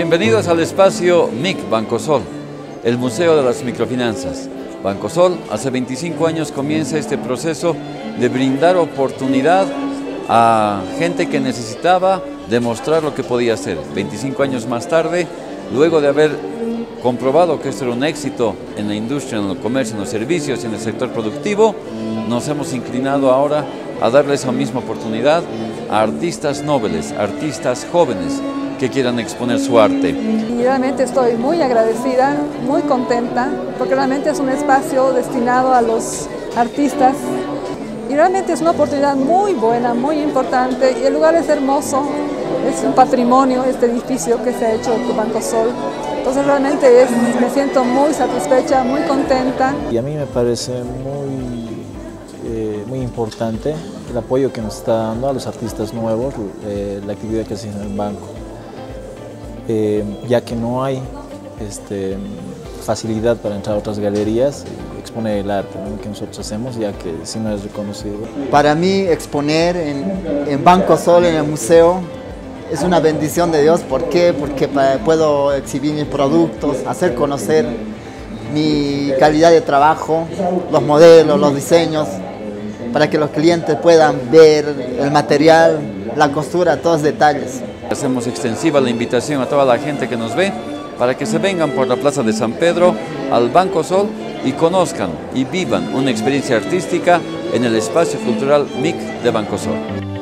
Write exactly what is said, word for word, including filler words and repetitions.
Bienvenidos al espacio M I C Bancosol, el Museo de las Microfinanzas. Bancosol hace veinticinco años comienza este proceso de brindar oportunidad a gente que necesitaba demostrar lo que podía hacer. veinticinco años más tarde, luego de haber comprobado que esto era un éxito en la industria, en el comercio, en los servicios y en el sector productivo, nos hemos inclinado ahora a darle esa misma oportunidad a artistas nobles, artistas jóvenes que quieran exponer su arte. Y realmente estoy muy agradecida, muy contenta, porque realmente es un espacio destinado a los artistas y realmente es una oportunidad muy buena, muy importante, y el lugar es hermoso, es un patrimonio este edificio que se ha hecho por Bancosol. Entonces realmente es, me siento muy satisfecha, muy contenta. Y a mí me parece muy, eh, muy importante el apoyo que nos está dando a los artistas nuevos, eh, la actividad que se hace en el banco. Eh, ya que no hay este, facilidad para entrar a otras galerías, exponer el arte, ¿no?, que nosotros hacemos, ya que si no es reconocido. Para mí exponer en, en Bancosol, en el museo, es una bendición de Dios. ¿Por qué? Porque puedo exhibir mis productos, hacer conocer mi calidad de trabajo, los modelos, los diseños, para que los clientes puedan ver el material, la costura, todos los detalles. Hacemos extensiva la invitación a toda la gente que nos ve para que se vengan por la Plaza de San Pedro al Bancosol y conozcan y vivan una experiencia artística en el espacio cultural M I C de Bancosol.